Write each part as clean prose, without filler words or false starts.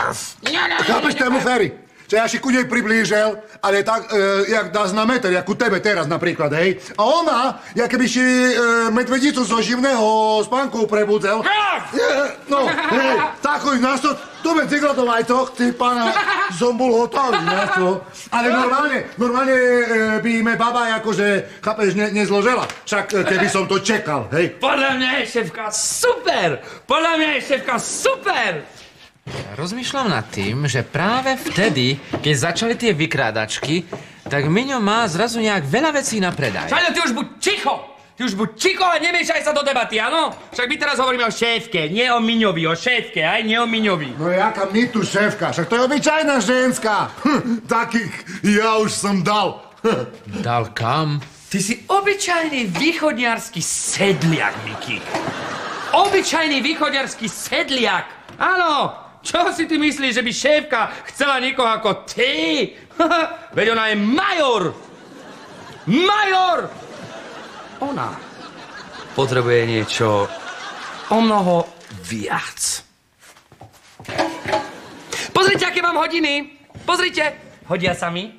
Chápeš tému, Ferry? Že ja si ku nej priblížil, ale tak, jak dá na meter, jak ku tebe teraz napríklad, hej? A ona, jak keby si medvedicu zo živného spánku prebudzel. No, hej, takový nás to, tu by cyklotovajcoch, ty pána, som bol hotový, nás to. Ale normálne by me baba akože, chápeš, nezložela. Však keby som to čekal, hej? Podľa mňa je šéfka super! Rozmýšľam nad tým, že práve vtedy, keď začali tie vykrádačky, tak Miňo má zrazu nejak veľa vecí na predaj. Šaľo, ty už buď ticho a nemiešaj sa do debaty, áno? Však my teraz hovoríme o šéfke, nie o Miňovi, o šéfke, aj nie o Miňovi. No jaká my tu šéfka, však to je obyčajná ženská. Takých ja už som dal. Dal kam? Ty si obyčajný východňarský sedliak, Miky. Obyčajný východňarský sedliak. Áno. Čo si ty myslíš, že by šéfka chcela niekoho ako ty? Veď ona je major! Major! Ona potrebuje niečo o mnoho viac. Pozrite, aké mám hodiny. Pozrite. Hodia sa mi?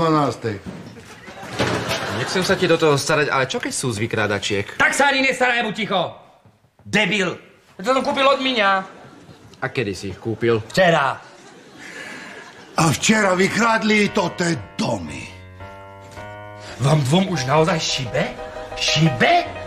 11:30. Nechcem sa ti do toho starať, ale čo keď sú z vykrádačiek? Tak sa ani nestaraj, buď ticho. Debil. To som kúpil od Miňa. A kedy si ich kúpil? Včera. A včera vykradli toté domy. Vám dvom už naozaj šibe? Šibe?